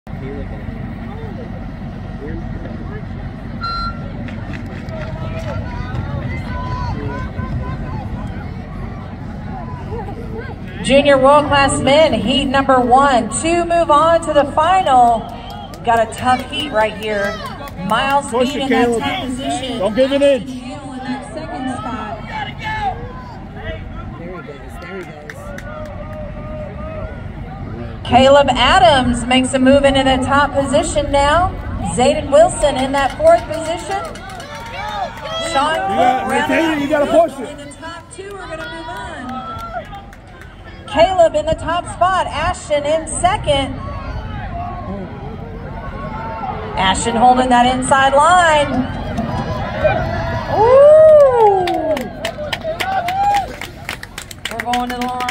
Junior World Class Men, heat number 1. 2 move on to the final. Got a tough heat right here. Miles Speed in that top position. Don't give it in. In that second spot. There he goes. Kaleb Adams makes a move into the top position now. Zayden Wilson in that 4th position. Sean you got to push it. In the top 2 are going to move on. Kaleb in the top spot. Ashton in 2nd. Ashton holding that inside line. Ooh! We're going to the line.